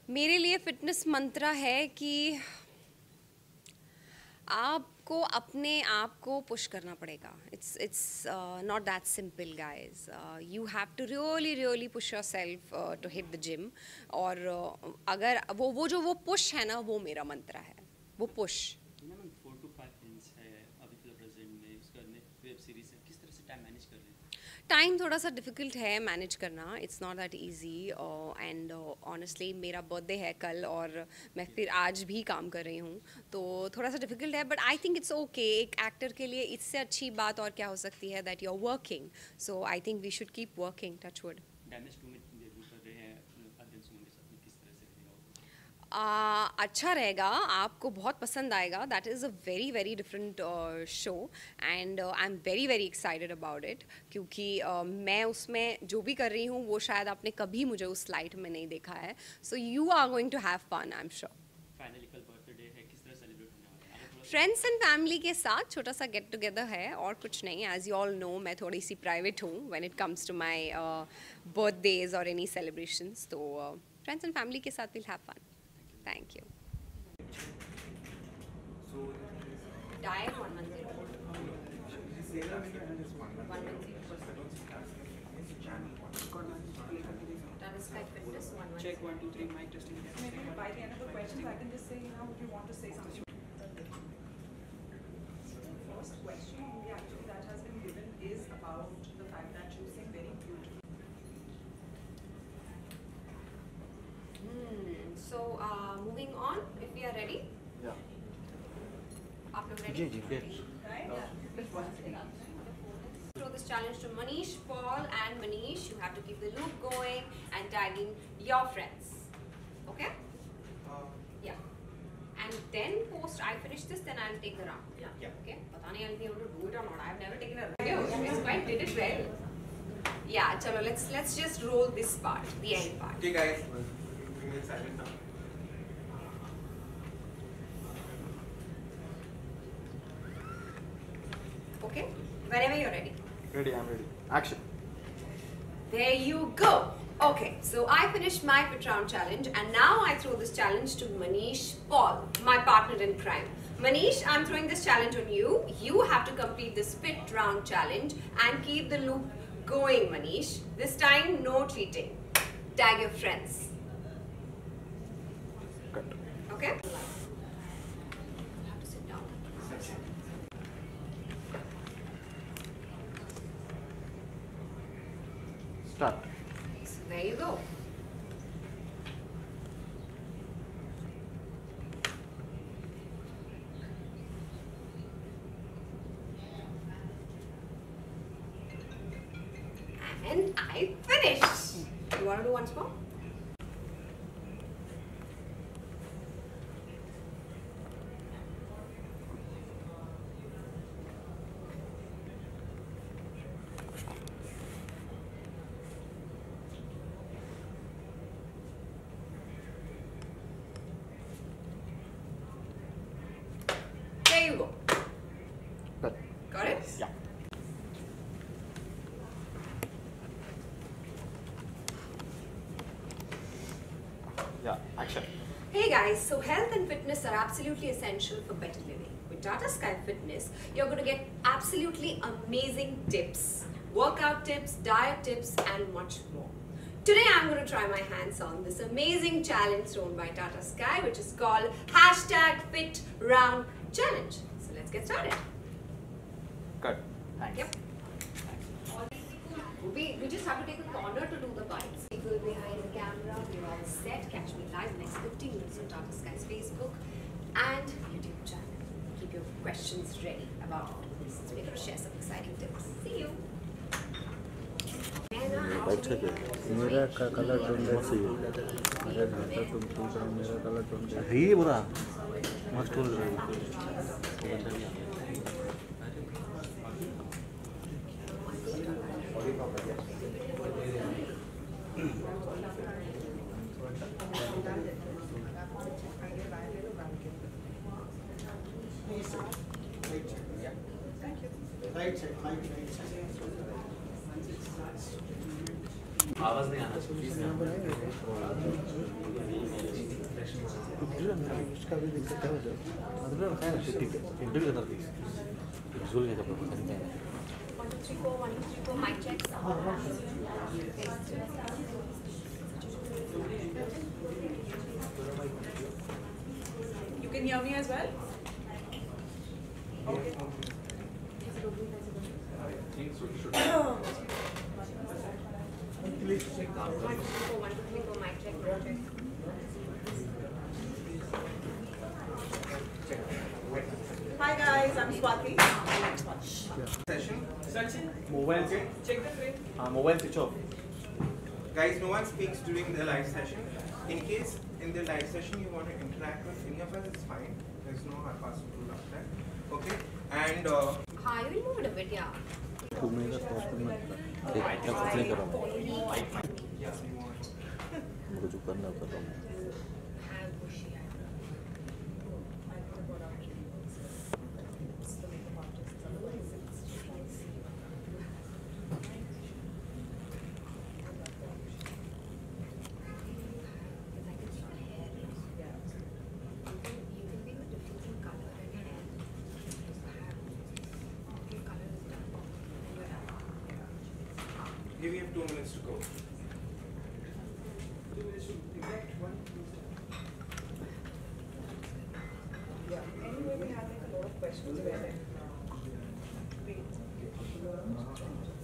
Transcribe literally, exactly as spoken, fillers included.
मेरे लिए फिटनेस मंत्र है कि आपको अपने आप को पुश करना पड़ेगा. It's it's not that simple guys. You have to really really push yourself to hit the gym. और uh, अगर वो वो जो वो पुश है ना, वो मेरा मंत्र है, वो push. Four to five inch है अभी फिलहाल प्रेजेंट में, उसका वेब सीरीज है, किस तरह से टाइम मैनेज कर रहे हैं? टाइम थोड़ा सा डिफ़िकल्ट है मैनेज करना. It's not that easy. And honestly मेरा बर्थडे है कल और मैं फिर आज भी काम कर रही हूँ, तो थोड़ा सा डिफ़िकल्ट है. But I think it's okay. एक एक्टर के लिए इससे अच्छी बात और क्या हो सकती है, that you are working. So I think we should keep working. Touch wood. Damage two में डेब्यू कर रहे हैं अर्जुन सुमन के साथ में, किस तरह से रहेगा? Uh, अच्छा रहेगा, आपको बहुत पसंद आएगा. That is a very very different show and I am very very excited about it. क्योंकि uh, मैं उसमें जो भी कर रही हूँ वो शायद आपने कभी मुझे उस लाइट में नहीं देखा है. So you are going to have fun, I am sure. Finally कल बर्थडे है, किस तरह सेलिब्रेट होने वाला है? फ्रेंड्स एंड फैमिली के साथ छोटा सा गेट टुगेदर है और कुछ नहीं. एज यू ऑल नो मैं थोड़ी सी प्राइवेट हूँ when it comes to my birthdays और एनी सेलिब्रेशंस. तो फ्रेंड्स एंड फैमिली के साथ will have fun. Thank you. So, Diet one one zero. one one zero. Tata Sky Fitness one one zero. Check one two three mic testing. Maybe by the end of the questions, I can just say, you know, if you want to say something. So the first question, maybe actually that has been given, is about the fact that you sing very beautifully. Hmm. So uh, moving on, if we are ready. yeah. आप लोग ready? Ji ji great. Right? Yeah. Throw this challenge to Manish, Paul, and Manish. You have to keep the loop going and tagging your friends. Okay? Uh, Yeah. And then post I finish this, then I'll take the round. Yeah. yeah. Okay? पता नहीं I'll be able to do it or not. I've never taken a round. You guys quite did it well. Yeah. चलो let's let's just roll this part, the end part. Okay guys, we get silent now. Okay? Whenever you're ready. Ready, I'm ready. Action. There you go. Okay, so I finished my fit round challenge and now I throw this challenge to Manish Paul, my partner in crime. Manish, I'm throwing this challenge on you. You have to complete this fit round challenge and keep the loop going, Manish. This time, no cheating. Tag your friends. Cut. Okay? You have to sit down. Start. So there you go. And I finished. You want to do once more? There you go. Cut. Got it? Yeah. Yeah. Action. Hey guys, so health and fitness are absolutely essential for better living. With Tata Sky Fitness, you're going to get absolutely amazing tips, workout tips, diet tips, and much more. Today I'm going to try my hands on this amazing challenge thrown by Tata Sky, which is called hashtag Fit Round Challenge. So let's get started. Cut. Thanks. Yep. We, we just have to take a corner to do the bites. People behind the camera, we're all set. Catch me live next fifteen minutes on Tata Sky's Facebook and YouTube channel. Keep your questions ready about all of this. We're going to share some exciting tips. See you. अच्छा है मेरा का colour tone ऐसे ही मेरा घाटा tone tone मेरा colour tone है ये बुरा मस्त tone Right side, right side. आवाज नहीं आना चाहिए। उसका भी दिक्कत है वजह అందులో काय ఇంటర్వ్యూ కదా విజువల్ గా చెప్పండి కానీ One, two, three, four, one, two, three, four, mic check. You can hear me as well? Okay. One, two, three, four, one, two, three, four, mic check, mic check. Hi guys, I'm Swati. Session. Sachin, Mobile check. check the frame. Uh, mobile switch off. Guys, no one speaks during the live session. In case in the live session you want to interact with any of us, it's fine. There's no hard pass rule of that. Okay? And uh, Hi, you will move it a bit, yeah. तू मेरा problem मत कर एक कुछ नहीं कर रहा हूं yeah, we want. मुझे जो करना कर रहा हूं Have bushy Here we have two minutes to go. Yeah. Anyway, we had like a lot of questions where like, wait.